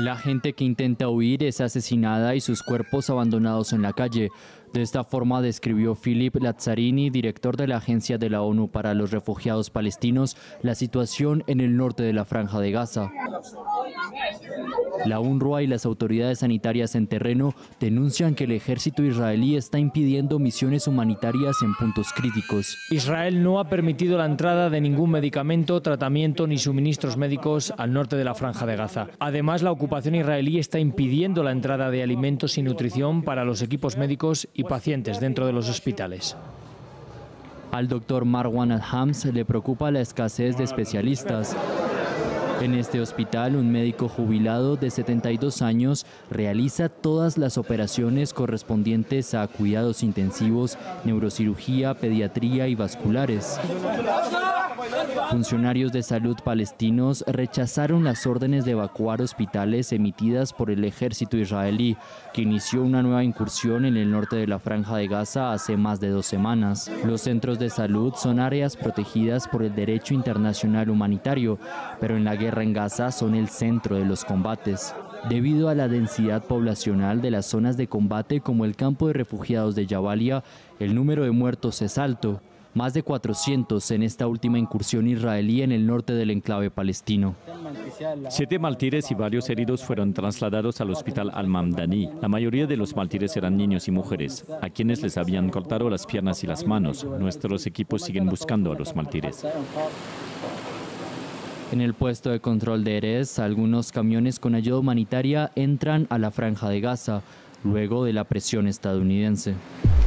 La gente que intenta huir es asesinada y sus cuerpos abandonados en la calle. De esta forma describió Philip Lazzarini, director de la Agencia de la ONU para los Refugiados Palestinos, la situación en el norte de la Franja de Gaza. La UNRWA y las autoridades sanitarias en terreno denuncian que el ejército israelí está impidiendo misiones humanitarias en puntos críticos. Israel no ha permitido la entrada de ningún medicamento, tratamiento ni suministros médicos al norte de la Franja de Gaza. Además, la ocupación israelí está impidiendo la entrada de alimentos y nutrición para los equipos médicos y pacientes dentro de los hospitales. Al doctor Marwan Al-Hams le preocupa la escasez de especialistas. En este hospital, un médico jubilado de 72 años realiza todas las operaciones correspondientes a cuidados intensivos, neurocirugía, pediatría y vasculares. Funcionarios de salud palestinos rechazaron las órdenes de evacuar hospitales emitidas por el ejército israelí, que inició una nueva incursión en el norte de la Franja de Gaza hace más de 2 semanas. Los centros de salud son áreas protegidas por el derecho internacional humanitario, pero en la guerra en Gaza son el centro de los combates. Debido a la densidad poblacional de las zonas de combate como el campo de refugiados de Jabalia, el número de muertos es alto. Más de 400 en esta última incursión israelí en el norte del enclave palestino. 7 mártires y varios heridos fueron trasladados al hospital Al-Mamdani. La mayoría de los mártires eran niños y mujeres, a quienes les habían cortado las piernas y las manos. Nuestros equipos siguen buscando a los mártires. En el puesto de control de Erez, algunos camiones con ayuda humanitaria entran a la Franja de Gaza, luego de la presión estadounidense.